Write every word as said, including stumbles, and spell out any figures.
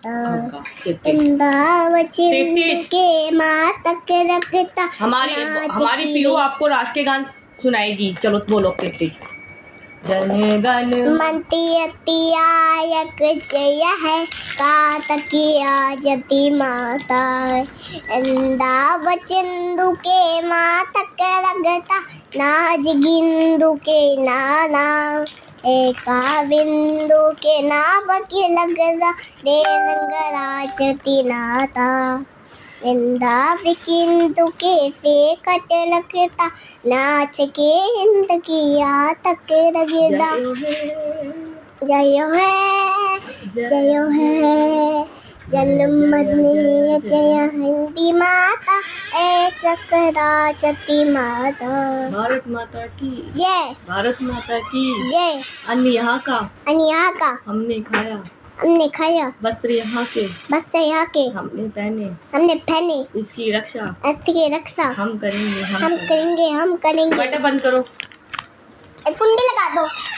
के मातक रखता। हमारी हमारी पीहू आपको राष्ट्रीय गान सुनाएगी। चलो बोलो तेज। जन गण मंतियतियायक जय है कातकिया जति माता। इंदा बचिंदु के मातक रगता नाज गिंदु के नाना। एका बिंदु के नाव की लगता रे रंगराजति नाता। इंदा बिकिंदु के से कट लगता नाच के हिंद किया तक रगदा। जय है जय है जन्मदिन जय हिंदी माता ए चक्राचती माता। भारत माता की जय। भारत माता की जय। अन्न यहाँ का अन्न यहाँ का हमने खाया हमने खाया। वस्त्र यहाँ के वस्त्र यहाँ के हमने पहने हमने पहने। इसकी रक्षा इसकी रक्षा हम करेंगे हम, हम करेंगे हम करेंगे। बटन बंद करो। कुंडी लगा दो।